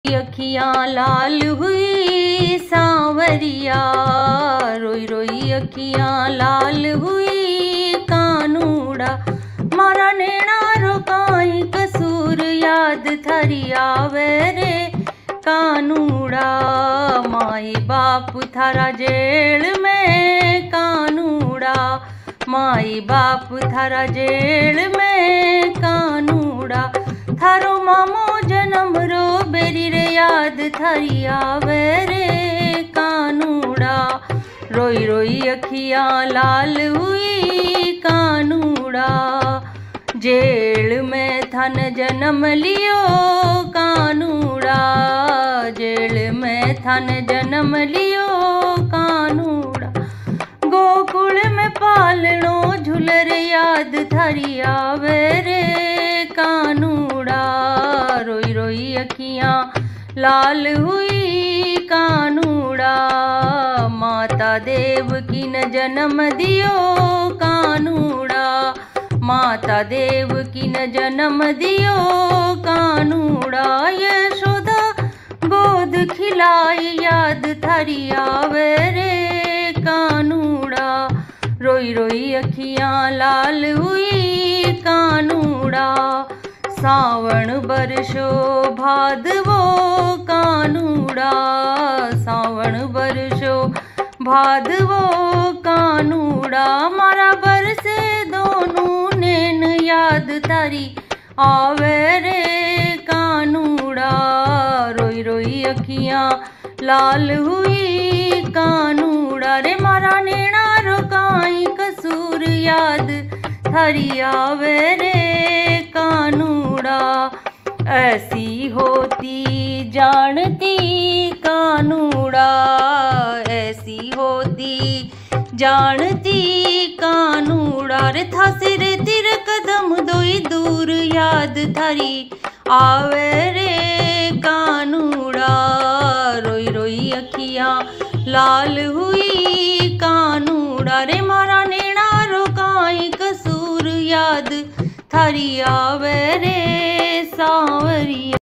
अखियाँ लाल हुई सांवरिया, रोई रोई अखियाँ लाल हुई कानूड़ा। मारा नैना रोकाई कसूर याद थारी आवे रे कानूड़ा। माई बाप थारा जेल में कानूड़ा, माई बाप थारा जेल में कानूड़ा। थारो मामो जन्म रो बेरी रे याद थारी आवे रे कानूड़ा। रोई रोई अखियाँ लाल हुई कानूड़ा। जेल में थन जन्म लियो कानूड़ा, जेल में थन जन्म लियो कानूड़ा। गोकुल में पालनो झूलर याद थारी आवे रे कानूड़ा। रोई रोई अखियाँ लाल हुई कानूड़ा। माता देवकी न जन्म दियो कानूड़ा, माता देवकी न जन्म दियो कानूड़ा। यशोदा गोद खिलाई याद थारी आवे रे कानूड़ा। रोई रोई अखियाँ लाल हुई कानूड़ा। सावण बरसो भादवो कानूड़ा, सावण बरसो भादवो कानूड़ा। मारा बरसे दोनों नैन याद थारी आवे रे कानूड़ा। रोई रोई अखियाँ लाल हुई कानूड़ा। रे मारा नैना रोकाई कसूर याद थारी आवे रे कानूड़ा। ऐसी होती जानती कानूड़ा, ऐसी होती जानती कानूड़ा। रे था सिर तिर कदम दोई दूर याद थारी आवे रे कानूड़ा। रोई रोई अखियाँ लाल हुई कानूड़ा। रे मारा नैना रोकाई कसूर याद थारी आवे रे सांवरिया।